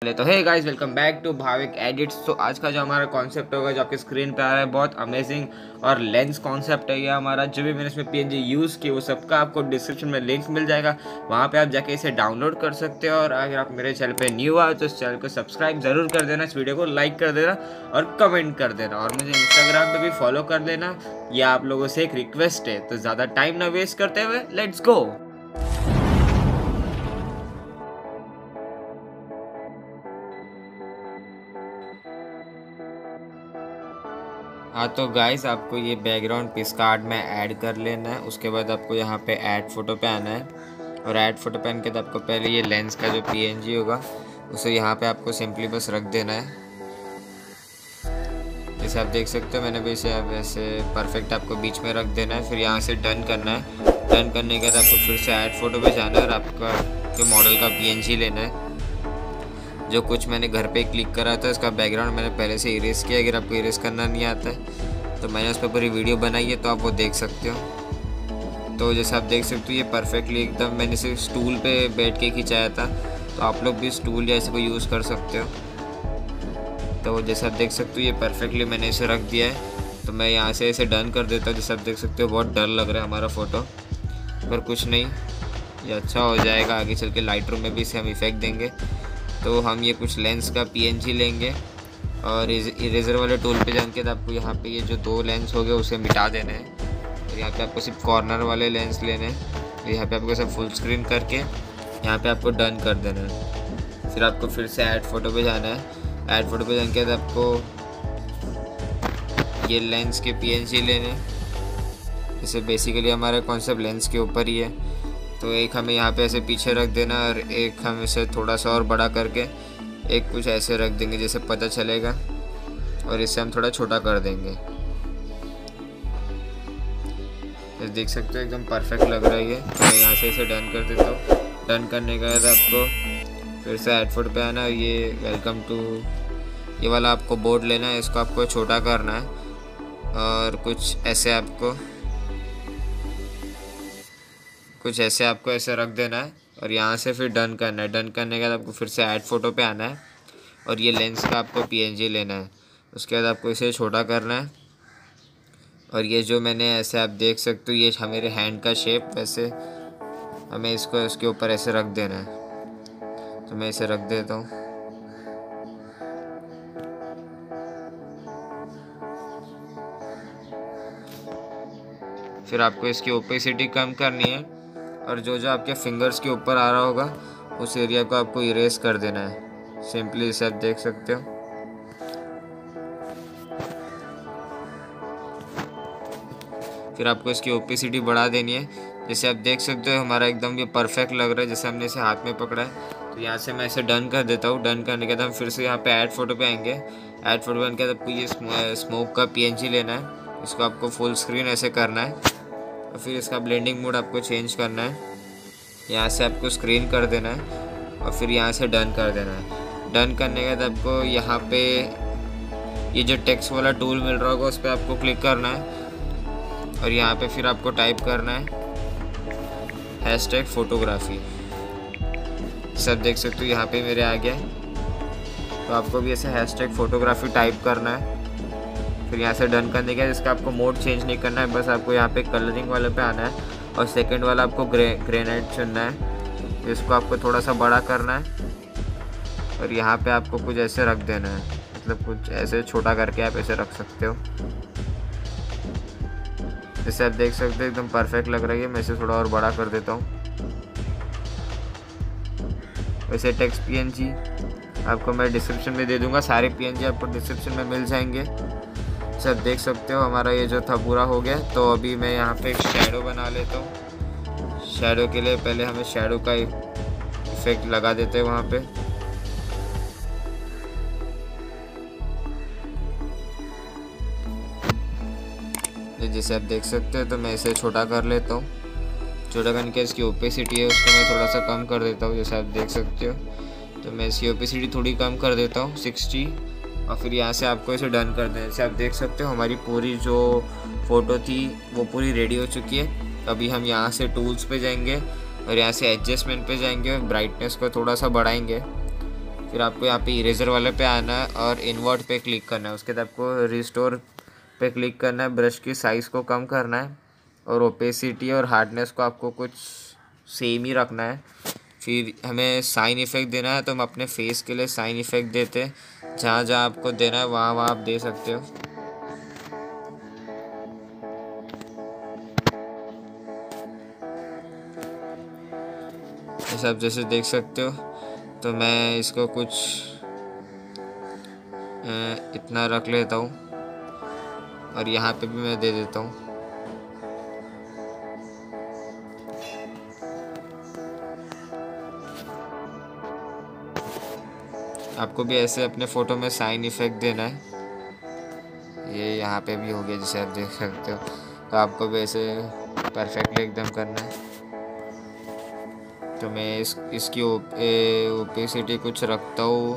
तो hey guys, welcome back to Bhavik edits. तो आज का जो हमारा कॉन्सेप्ट होगा, जो आपके स्क्रीन पे आ रहा है, बहुत अमेजिंग और लेंस कॉन्सेप्ट है ये हमारा। जो भी मैंने इसमें पीएनजी यूज़ किया वो सबका आपको डिस्क्रिप्शन में लिंक मिल जाएगा, वहाँ पे आप जाके इसे डाउनलोड कर सकते हो। और अगर आप मेरे चैनल पे न्यू आए तो इस चैनल को सब्सक्राइब जरूर कर देना, इस वीडियो को लाइक कर देना और कमेंट कर देना, और मुझे इंस्टाग्राम पे भी फॉलो कर लेना। ये आप लोगों से एक रिक्वेस्ट है। तो ज़्यादा टाइम ना वेस्ट करते हुए लेट्स गो। हाँ तो गाइस, आपको ये बैकग्राउंड पिक्सआर्ट में ऐड कर लेना है। उसके बाद आपको यहाँ पे ऐड फोटो पे आना है, और ऐड फोटो पे आने के बाद आपको पहले ये लेंस का जो पीएनजी होगा उसे यहाँ पे आपको सिंपली बस रख देना है। जैसे आप देख सकते हो, मैंने भी इसे ऐसे परफेक्ट आपको बीच में रख देना है। फिर यहाँ से डन करना है। डन करने के बाद आपको फिर से ऐड फोटो पे जाना है और आपका जो मॉडल का पीएनजी लेना है। जो कुछ मैंने घर पे क्लिक करा था, इसका बैकग्राउंड मैंने पहले से इरेज किया। अगर आपको इरेज करना नहीं आता है तो मैंने उस पर पूरी वीडियो बनाई है, तो आप वो देख सकते हो। तो जैसे आप देख सकते हो, ये परफेक्टली एकदम मैंने इसे स्टूल पे बैठ के खिंचाया था, तो आप लोग भी स्टूल या ऐसे को यूज़ कर सकते हो। तो जैसे आप देख सकते हो, ये परफेक्टली मैंने इसे रख दिया है। तो मैं यहाँ से इसे डन कर देता हूँ। जैसे आप देख सकते हो, बहुत डर लग रहा है हमारा फ़ोटो, पर कुछ नहीं, ये अच्छा हो जाएगा। आगे चल के लाइट रूम में भी इसे हम इफेक्ट देंगे। तो हम ये कुछ लेंस का पीएनजी लेंगे और इरेजर वाले टूल पे जाके आपको यहाँ पे ये जो दो लेंस हो गए उसे मिटा देना है। और यहाँ पे आपको सिर्फ कॉर्नर वाले लेंस लेने हैं। तो यहाँ पे आपको सब फुल स्क्रीन करके यहाँ पे आपको डन कर देना है। फिर आपको फिर से ऐड फोटो पे जाना है। ऐड फोटो पे जाने के बाद आपको ये लेंस के पीएनजी लेने। जैसे बेसिकली हमारा कॉन्सेप्ट लेंस के ऊपर ही है, तो एक हमें यहाँ पे ऐसे पीछे रख देना और एक हम इसे थोड़ा सा और बड़ा करके एक कुछ ऐसे रख देंगे जैसे पता चलेगा, और इसे हम थोड़ा छोटा कर देंगे। तो देख सकते हो एकदम परफेक्ट लग रहा है ये। तो मैं यहाँ से इसे डन कर देता हूँ। डन करने के बाद आपको फिर से ऐड फोटो पे आना। ये वेलकम टू ये वाला आपको बोर्ड लेना है, इसको आपको छोटा करना है और कुछ ऐसे आपको ऐसे रख देना है, और यहाँ से फिर डन करना है। डन करने के बाद आपको फिर से ऐड फोटो पे आना है और ये लेंस का आपको पीएनजी लेना है। उसके बाद आपको इसे छोटा करना है, और ये जो मैंने ऐसे आप देख सकते हो, ये मेरे हैंड का शेप, वैसे हमें इसको इसके ऊपर ऐसे रख देना है। तो मैं इसे रख देता हूँ। फिर आपको इसकी ओपेसिटी कम करनी है, और जो जो आपके फिंगर्स के ऊपर आ रहा होगा उस एरिया को आपको इरेज कर देना है। सिंपली इसे आप देख सकते हो। फिर आपको इसकी ओपेसिटी बढ़ा देनी है। जैसे आप देख सकते हो, हमारा एकदम ये परफेक्ट लग रहा है जैसे हमने इसे हाथ में पकड़ा है। तो यहाँ से मैं इसे डन कर देता हूँ। डन करने के बाद हम फिर से यहाँ पे ऐड फोटो पे आएंगे। ऐड फोटो पे आपको ये स्मोक का पीएनजी लेना है। इसको आपको फुल स्क्रीन ऐसे करना है, और फिर इसका ब्लेंडिंग मोड आपको चेंज करना है। यहाँ से आपको स्क्रीन कर देना है, और फिर यहाँ से डन कर देना है। डन करने के बाद आपको यहाँ पे ये जो टेक्स्ट वाला टूल मिल रहा होगा उस पर आपको क्लिक करना है, और यहाँ पे फिर आपको टाइप करना है हैशटैग फोटोग्राफी। सब देख सकते हो यहाँ पे मेरे आ गया। तो आपको भी ऐसे हैशटैग फोटोग्राफी टाइप करना है। फिर यहाँ से डन करने के बाद इसका आपको मोड चेंज नहीं करना है, बस आपको यहाँ पे कलरिंग वाले पे आना है, और सेकंड वाला आपको ग्रेनाइट चुनना है। इसको आपको थोड़ा सा बड़ा करना है, और यहाँ पे आपको कुछ ऐसे रख देना है, मतलब कुछ ऐसे छोटा करके आप ऐसे रख सकते हो। जैसे आप देख सकते हो एकदम परफेक्ट लग रही है। मैं इसे थोड़ा और बड़ा कर देता हूँ। वैसे टेक्स्ट पीएनजी आपको मैं डिस्क्रिप्शन में दे दूंगा, सारे पीएनजी आपको डिस्क्रिप्शन में मिल जाएंगे। सब देख सकते हो, हमारा ये जो था पूरा हो गया। तो अभी मैं यहाँ पे एक शैडो बना लेता हूँ। शैडो के लिए पहले हमें शैडो का इफेक्ट लगा देते हैं वहाँ पे। जैसे आप देख सकते हो, तो मैं इसे छोटा कर लेता हूँ। छोटा करने के इसकी ओपेसिटी है उसको मैं थोड़ा सा कम कर देता हूँ। जैसे आप देख सकते हो, तो मैं इसकी ओपेसिटी थोड़ी कम कर देता हूँ 60, और फिर यहाँ से आपको इसे डन कर दें। जैसे आप देख सकते हो, हमारी पूरी जो फ़ोटो थी वो पूरी रेडी हो चुकी है। अभी हम यहाँ से टूल्स पे जाएंगे और यहाँ से एडजस्टमेंट पे जाएंगे और ब्राइटनेस को थोड़ा सा बढ़ाएंगे। फिर आपको यहाँ पे इरेजर वाले पे आना है और इन्वर्ट पे क्लिक करना है। उसके बाद आपको रिस्टोर पे क्लिक करना है, ब्रश की साइज़ को कम करना है और ओपेसिटी और हार्डनेस को आपको कुछ सेम ही रखना है। फिर हमें साइन इफ़ेक्ट देना है, तो हम अपने फेस के लिए साइन इफ़ेक्ट देते हैं। जहाँ जहाँ आपको देना है वहाँ वहाँ आप दे सकते हो। ये सब जैसे देख सकते हो। तो मैं इसको कुछ इतना रख लेता हूँ और यहाँ पे भी मैं दे देता हूँ। आपको भी ऐसे अपने फ़ोटो में साइन इफ़ेक्ट देना है। ये यहाँ पे भी हो गया जैसे आप देख सकते हो। तो आपको भी ऐसे परफेक्टली एकदम करना है। तो मैं इसकी ओपेसिटी कुछ रखता हूँ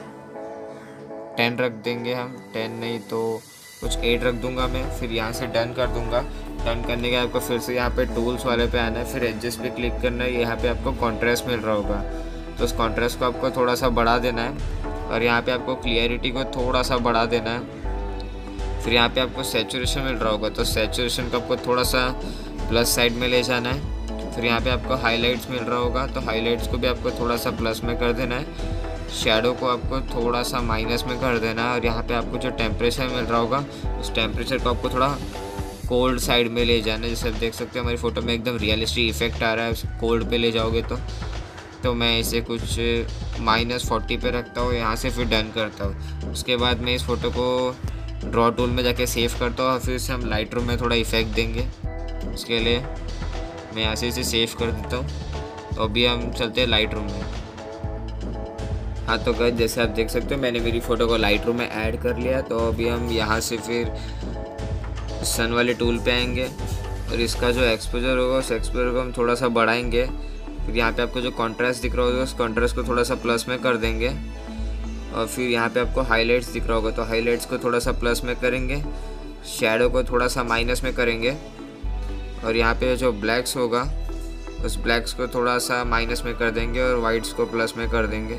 10 रख देंगे हम, 10 नहीं तो कुछ 8 रख दूंगा मैं। फिर यहाँ से डन कर दूंगा। डन करने के आपको फिर से यहाँ पे टूल्स वाले पे आना है, फिर एडजस्ट पे क्लिक करना है। यहाँ पे आपको कॉन्ट्रास्ट मिल रहा होगा, तो उस कॉन्ट्रास्ट को आपको थोड़ा सा बढ़ा देना है और यहाँ पे आपको क्लियरिटी को थोड़ा सा बढ़ा देना है। फिर यहाँ पे आपको सैचुरेशन मिल रहा होगा, तो सैचुरेशन को आपको थोड़ा सा प्लस साइड में ले जाना है। फिर यहाँ पे आपको हाइलाइट्स मिल रहा होगा, तो हाइलाइट्स को भी आपको थोड़ा सा प्लस में कर देना है। शैडो को आपको थोड़ा सा माइनस में कर देना है और यहाँ पे आपको जो टेम्परेचर मिल रहा होगा उस टेम्परेचर को आपको थोड़ा कोल्ड साइड में ले जाना है। जैसे आप देख सकते हो हमारी फ़ोटो में एकदम रियलिस्टिक इफेक्ट आ रहा है कोल्ड पे ले जाओगे तो मैं इसे कुछ -40 पे रखता हूँ। यहाँ से फिर डन करता हूँ। उसके बाद मैं इस फ़ोटो को ड्रॉ टूल में जाके सेव करता हूँ और फिर से हम लाइट रूम में थोड़ा इफेक्ट देंगे। उसके लिए मैं यहाँ से इसे सेव कर देता हूँ। तो अभी हम चलते हैं लाइट रूम में। हाँ तो गाइस जैसे आप देख सकते हो मैंने मेरी फ़ोटो को लाइट रूम में ऐड कर लिया। तो अभी हम यहाँ से फिर सन वाले टूल पे आएंगे और इसका जो एक्सपोजर होगा उस एक्सपोजर को हम थोड़ा सा बढ़ाएंगे। फिर यहाँ पे आपको जो कॉन्ट्रास्ट दिख रहा होगा उस कॉन्ट्रास्ट को थोड़ा सा प्लस में कर देंगे और फिर यहाँ पे आपको हाइलाइट्स दिख रहा होगा तो हाइलाइट्स को थोड़ा सा प्लस में करेंगे, शैडो को थोड़ा सा माइनस में करेंगे और यहाँ पे जो ब्लैक्स होगा उस ब्लैक्स को थोड़ा सा माइनस में कर देंगे और वाइट्स को प्लस में कर देंगे।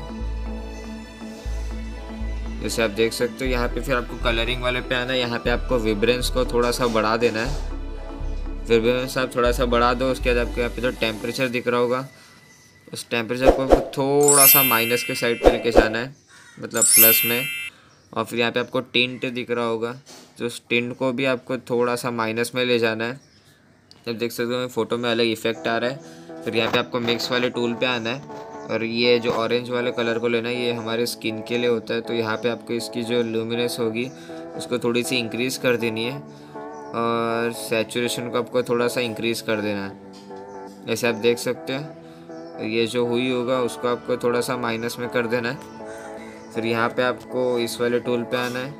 जैसे आप देख सकते हो यहाँ पे फिर आपको कलरिंग वाले पे आना है। यहाँ पे आपको विब्रेंस को थोड़ा सा बढ़ा देना है। विब्रेंस आप थोड़ा सा बढ़ा दो। उसके बाद आपको यहाँ पे जो टेम्परेचर दिख रहा होगा उस टेम्परेचर को थोड़ा सा माइनस के साइड पे लेके जाना है, मतलब प्लस में। और फिर यहाँ पे आपको टिंट दिख रहा होगा तो उस टिंट को भी आपको थोड़ा सा माइनस में ले जाना है। जब देख सकते हो फ़ोटो में अलग इफेक्ट आ रहा है। फिर यहाँ पे आपको मिक्स वाले टूल पे आना है और ये जो ऑरेंज वाले कलर को लेना है, ये हमारे स्किन के लिए होता है। तो यहाँ पे आपको इसकी जो लुमिनेंस होगी उसको थोड़ी सी इंक्रीज़ कर देनी है और सैचुरेशन को आपको थोड़ा सा इंक्रीज़ कर देना है। जैसे आप देख सकते हैं ये जो हुई होगा उसको आपको थोड़ा सा माइनस में कर देना है। फिर यहाँ पे आपको इस वाले टूल पे आना है।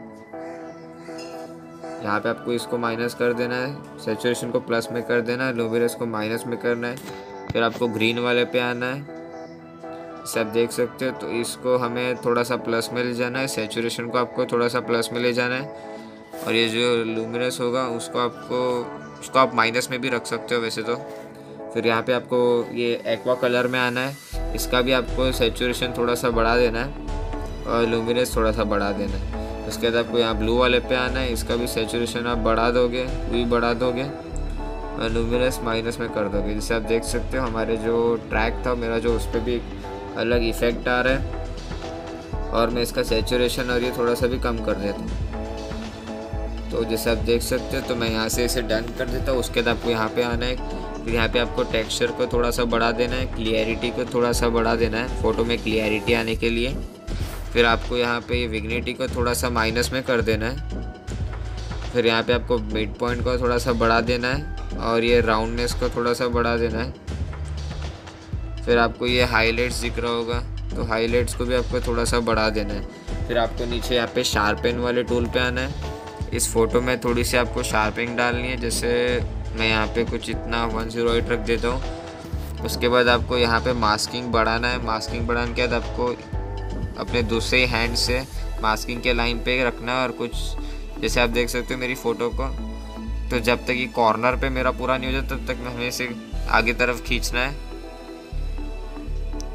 यहाँ पे आपको इसको माइनस कर देना है, सैचुरेशन को प्लस में कर देना है, लुमिनेंस को माइनस में करना है। फिर आपको ग्रीन वाले पे आना है। जैसे आप देख सकते हो तो इसको हमें थोड़ा सा प्लस में ले जाना है, सैचुरेशन को आपको थोड़ा सा प्लस में ले जाना है और ये जो लुमिनेंस होगा उसको आप माइनस में भी रख सकते हो वैसे तो। फिर यहाँ पे आपको ये एक्वा कलर में आना है। इसका भी आपको सैचुरेशन थोड़ा सा बढ़ा देना है और लुमिनेंस थोड़ा सा बढ़ा देना है। उसके बाद आपको यहाँ ब्लू वाले पे आना है। इसका भी सैचुरेशन आप बढ़ा दोगे, भी बढ़ा दोगे और लुमिनेंस माइनस में कर दोगे। जैसे आप देख सकते हो हमारे जो ट्रैक था मेरा जो उस पर भी अलग इफेक्ट आ रहा है और मैं इसका सैचुरेशन और ये थोड़ा सा भी कम कर देता हूँ। तो जैसे आप देख सकते हो तो मैं यहाँ से इसे डन कर देता हूँ। उसके बाद आपको यहाँ पे आना है। फिर यहाँ पे आपको टेक्सचर को थोड़ा सा बढ़ा देना है, क्लियरिटी को थोड़ा सा बढ़ा देना है फ़ोटो में क्लियरिटी आने के लिए। फिर आपको यहाँ पे विग्निटी को थोड़ा सा माइनस में कर देना है। फिर यहाँ पे आपको मिड पॉइंट को थोड़ा सा बढ़ा देना है और ये राउंडनेस को थोड़ा सा बढ़ा देना है। फिर आपको ये हाइलाइट्स दिख रहा होगा तो हाइलाइट्स को भी आपको थोड़ा सा बढ़ा देना है। फिर आपको नीचे यहाँ पे शार्पन वाले टूल पे आना है। इस फ़ोटो में थोड़ी सी आपको शार्पिंग डालनी है। जैसे मैं यहाँ पे कुछ इतना 108 रख देता हूँ। उसके बाद आपको यहाँ पे मास्किंग बढ़ाना है। मास्किंग बढ़ाने के बाद आपको अपने दूसरे हैंड से मास्किंग के लाइन पे रखना है और कुछ जैसे आप देख सकते हो मेरी फ़ोटो को, तो जब तक ये कॉर्नर पे मेरा पूरा नहीं हो जाता तब तक हमें इसे आगे तरफ खींचना है।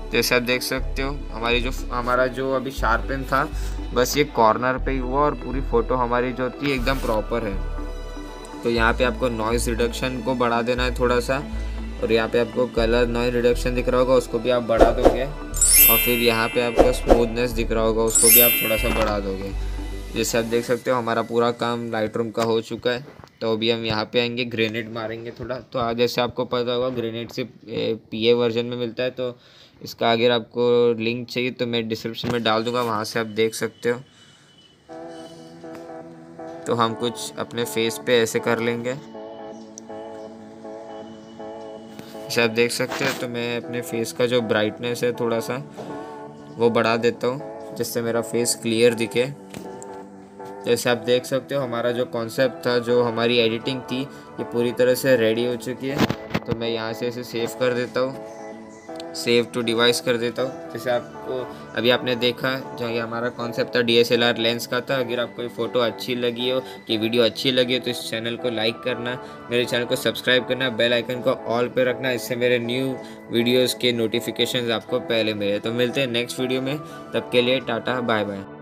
जैसे आप देख सकते हो हमारा जो अभी शार्पन था बस ये कॉर्नर पे ही हुआ और पूरी फ़ोटो हमारी जो थी एकदम प्रॉपर है। तो यहाँ पे आपको नॉइज़ रिडक्शन को बढ़ा देना है थोड़ा सा, और यहाँ पे आपको कलर नॉइज़ रिडक्शन दिख रहा होगा उसको भी आप बढ़ा दोगे, और फिर यहाँ पे आपको स्मूथनेस दिख रहा होगा उसको भी आप थोड़ा सा बढ़ा दोगे। जैसे आप देख सकते हो हमारा पूरा काम लाइटरूम का हो चुका है। तो अभी हम यहाँ पे आएंगे, ग्रेनेड मारेंगे थोड़ा। तो आज जैसे आपको पता होगा ग्रेनेड सिर्फ PA वर्जन में मिलता है, तो इसका अगर आपको लिंक चाहिए तो मैं डिस्क्रिप्शन में डाल दूँगा, वहाँ से आप देख सकते हो। तो हम कुछ अपने फेस पे ऐसे कर लेंगे, जैसे आप देख सकते हो। तो मैं अपने फेस का जो ब्राइटनेस है थोड़ा सा वो बढ़ा देता हूँ जिससे मेरा फेस क्लियर दिखे। जैसे आप देख सकते हो हमारा जो कॉन्सेप्ट था, जो हमारी एडिटिंग थी, ये पूरी तरह से रेडी हो चुकी है। तो मैं यहाँ से इसे सेव कर देता हूँ, सेव टू डिवाइस कर देता हूँ। जैसे आपको अभी आपने देखा जो ये हमारा कॉन्सेप्ट था DSLR लेंस का था। अगर आपको ये फ़ोटो अच्छी लगी हो, कि वीडियो अच्छी लगी हो, तो इस चैनल को लाइक करना, मेरे चैनल को सब्सक्राइब करना, बेल आइकन को ऑल पे रखना, इससे मेरे न्यू वीडियोज़ के नोटिफिकेशन आपको पहले मिले। तो मिलते हैं नेक्स्ट वीडियो में, तब के लिए टाटा बाय बाय।